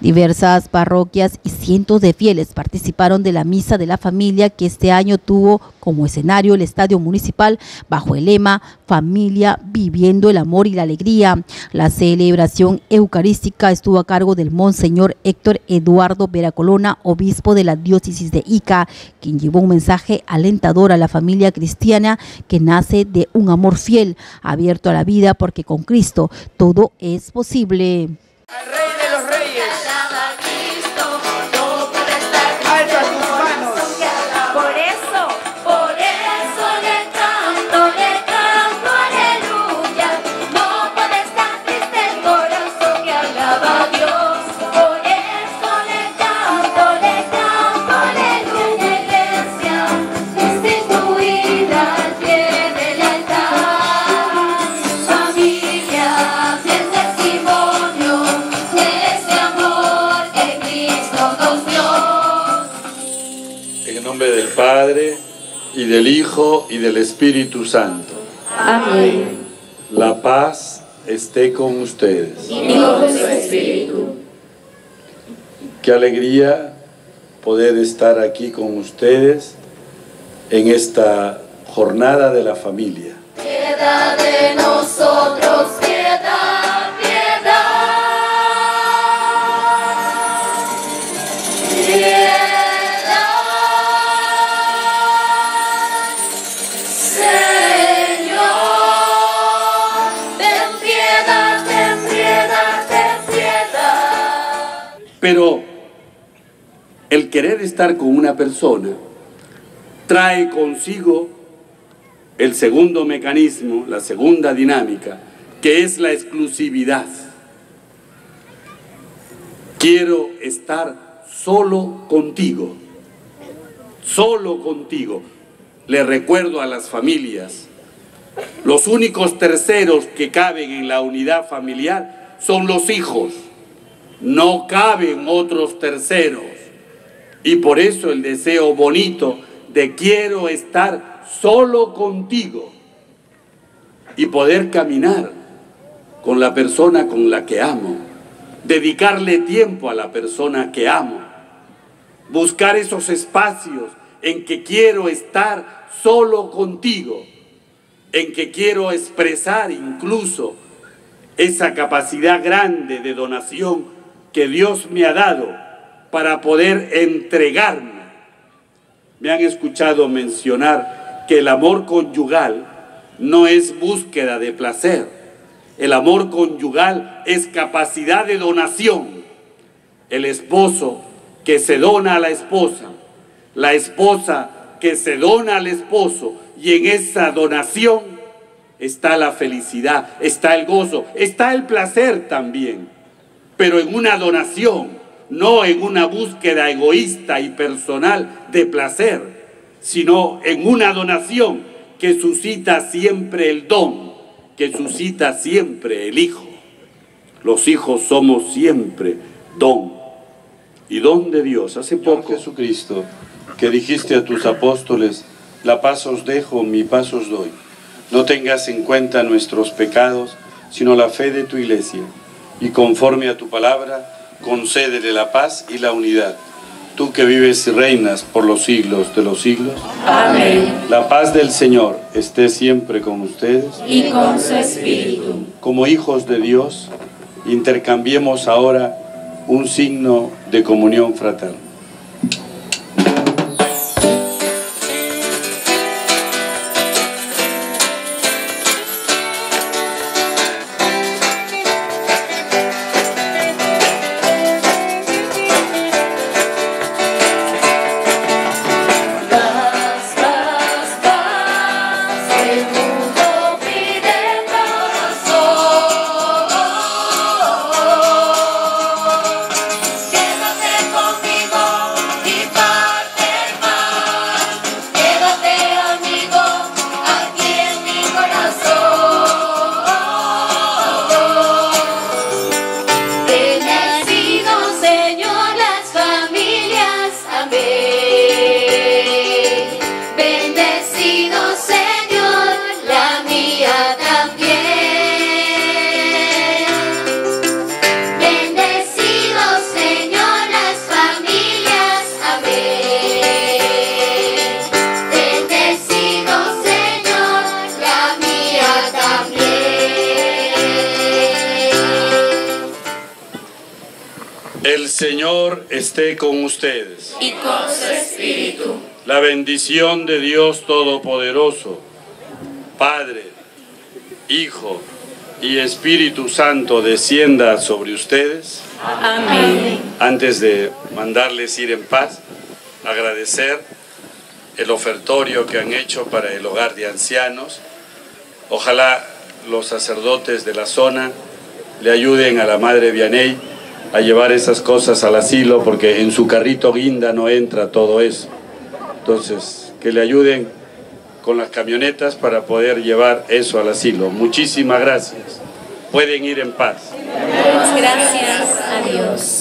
Diversas parroquias y cientos de fieles participaron de la misa de la familia, que este año tuvo como escenario el estadio municipal bajo el lema "Familia viviendo el amor y la alegría". La celebración eucarística estuvo a cargo del Monseñor Héctor Eduardo Veracolona, obispo de la diócesis de Ica, quien llevó un mensaje alentador a la familia cristiana que nace de un amor fiel, abierto a la vida, porque con Cristo todo es posible. Al Rey de los Reyes. Alza tus manos. Por eso le canto, aleluya. No puede estar triste el corazón que alaba a Dios. Por eso le canto, aleluya. Iglesia instituida al pie del altar. Familia, fiel testimonio de ese amor que Cristo nos dio. En el nombre del Padre, y del Hijo, y del Espíritu Santo. Amén. La paz esté con ustedes. Y con su espíritu. Qué alegría poder estar aquí con ustedes en esta jornada de la familia. Piedad de nosotros, piedad, piedad. Señor, ten piedad, ten piedad, ten piedad. Pero el querer estar con una persona trae consigo el segundo mecanismo, la segunda dinámica, que es la exclusividad. Quiero estar solo contigo, solo contigo. Le recuerdo a las familias, los únicos terceros que caben en la unidad familiar son los hijos, no caben otros terceros. Y por eso el deseo bonito de quiero estar solo contigo y poder caminar con la persona con la que amo, dedicarle tiempo a la persona que amo, buscar esos espacios en que quiero estar solo contigo, en que quiero expresar incluso esa capacidad grande de donación que Dios me ha dado para poder entregarme. Me han escuchado mencionar que el amor conyugal no es búsqueda de placer. El amor conyugal es capacidad de donación. El esposo que se dona a la esposa que se dona al esposo, y en esa donación está la felicidad, está el gozo, está el placer también. Pero en una donación, no en una búsqueda egoísta y personal de placer, sino en una donación que suscita siempre el don, que suscita siempre el hijo. Los hijos somos siempre don, y don de Dios. Hace poco, Jesucristo, que dijiste a tus apóstoles: la paz os dejo, mi paz os doy. No tengas en cuenta nuestros pecados, sino la fe de tu iglesia, y conforme a tu palabra, concédele la paz y la unidad. Tú que vives y reinas por los siglos de los siglos. Amén. La paz del Señor esté siempre con ustedes. Y con su espíritu. Como hijos de Dios, intercambiemos ahora un signo de comunión fraterna. Quédate conmigo. El Señor esté con ustedes. y con su espíritu. La bendición de Dios Todopoderoso, Padre, Hijo y Espíritu Santo descienda sobre ustedes. Amén. Antes de mandarles ir en paz, agradecer el ofertorio que han hecho para el hogar de ancianos. Ojalá los sacerdotes de la zona le ayuden a la Madre Vianney a llevar esas cosas al asilo, porque en su carrito guinda no entra todo eso. Entonces, que le ayuden con las camionetas para poder llevar eso al asilo. Muchísimas gracias. Pueden ir en paz. Gracias a Dios.